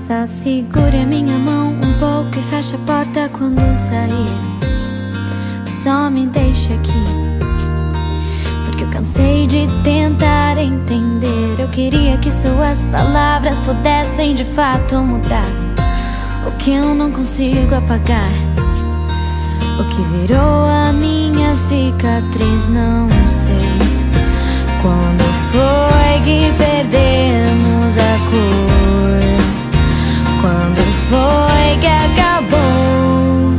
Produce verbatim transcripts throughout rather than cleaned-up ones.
Só segure a minha mão um pouco e feche a porta quando sair. Só me deixa aqui, porque eu cansei de tentar entender. Eu queria que suas palavras pudessem de fato mudar o que eu não consigo apagar, o que virou a minha cicatriz. Não sei quando foi que perdemos a cor, quando foi que acabou.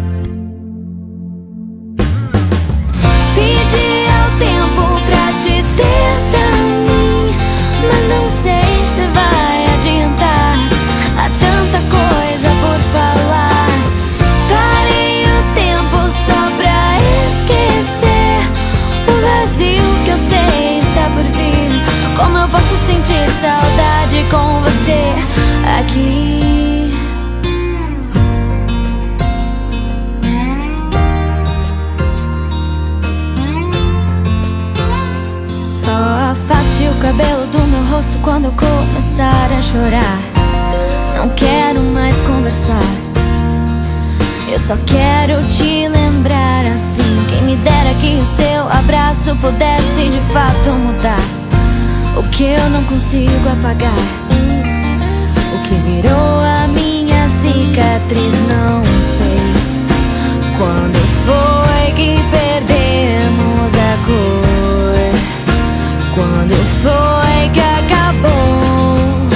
Pedi ao tempo pra te ter pra mim, mas não sei se vai adiantar. Há tanta coisa por falar. Parei o tempo só pra esquecer o vazio que eu sei está por vir. Como eu posso sentir saudade com você aqui? Só afaste o cabelo do meu rosto quando eu começar a chorar. Não quero mais conversar, eu só quero te lembrar assim. Quem me dera que o seu abraço pudesse de fato mudar o que eu não consigo apagar, o que virou a minha cicatriz. Não sei quando foi que perdemos a cor, quando foi que acabou.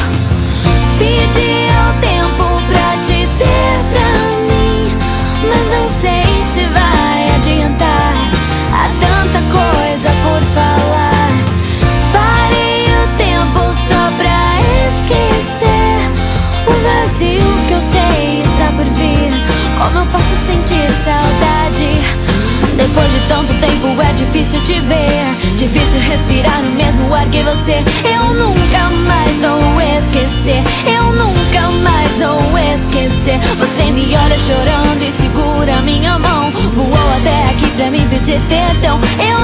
Pedi ao tempo pra te ter pra mim, mas não sei se vai adiantar. Há tanta coisa por falar. Parei o tempo só pra esquecer o vazio que eu sei está por vir. Como eu posso sentir saudade? Depois de tanto tempo é difícil te ver, difícil respirar no mesmo ar que você. Eu nunca mais vou esquecer, eu nunca mais vou esquecer. Você me olha chorando e segura minha mão, voou até aqui pra me pedir perdão. Eu